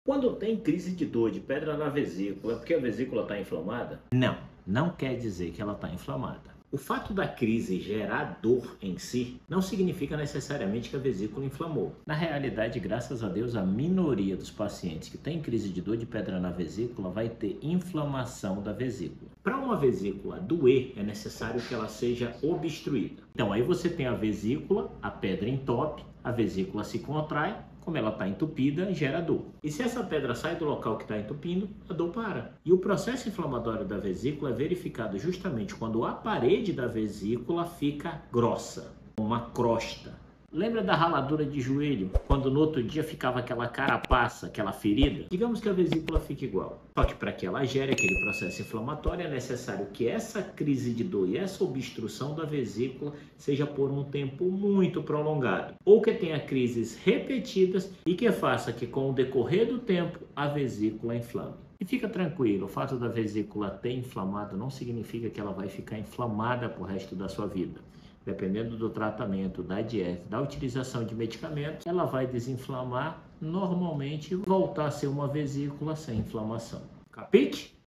Quando tem crise de dor, de pedra na vesícula, é porque a vesícula está inflamada? Não, não quer dizer que ela está inflamada. O fato da crise gerar dor em si não significa necessariamente que a vesícula inflamou. Na realidade, graças a Deus, a minoria dos pacientes que tem crise de dor de pedra na vesícula vai ter inflamação da vesícula. Para uma vesícula doer, é necessário que ela seja obstruída. Então aí você tem a vesícula, a pedra entope, a vesícula se contrai. Como ela está entupida, gera dor. E se essa pedra sai do local que está entupindo, a dor para. E o processo inflamatório da vesícula é verificado justamente quando a parede da vesícula fica grossa, uma crosta. Lembra da raladura de joelho, quando no outro dia ficava aquela carapaça, aquela ferida? Digamos que a vesícula fique igual. Só que para que ela gere aquele processo inflamatório é necessário que essa crise de dor e essa obstrução da vesícula seja por um tempo muito prolongado. Ou que tenha crises repetidas e que faça que com o decorrer do tempo a vesícula inflame. E fica tranquilo, o fato da vesícula ter inflamado não significa que ela vai ficar inflamada pro resto da sua vida. Dependendo do tratamento, da dieta, da utilização de medicamentos, ela vai desinflamar normalmente e voltar a ser uma vesícula sem inflamação. Capite?